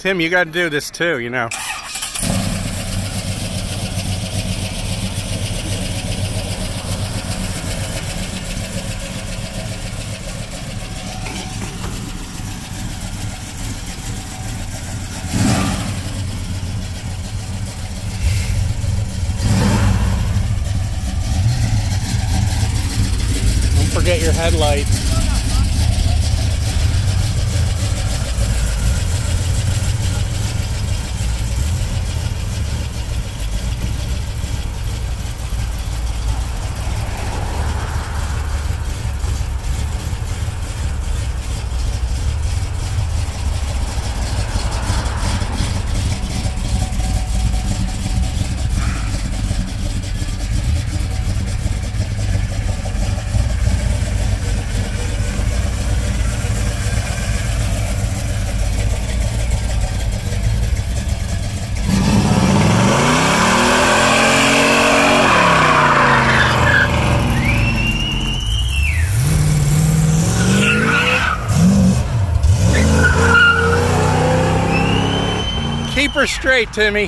Tim, you got to do this too, you know. Don't forget your headlights. Keep her straight, Timmy.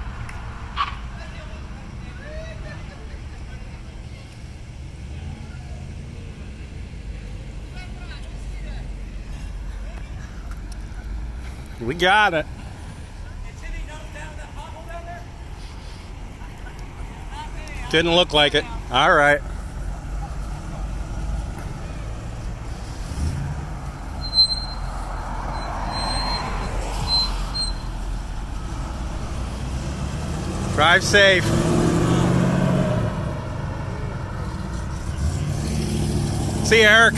We got it. Didn't look like it. All right. Drive safe. See you, Eric.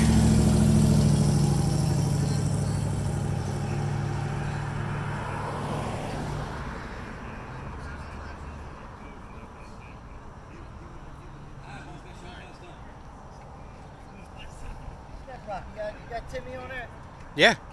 You got Timmy on it? Yeah.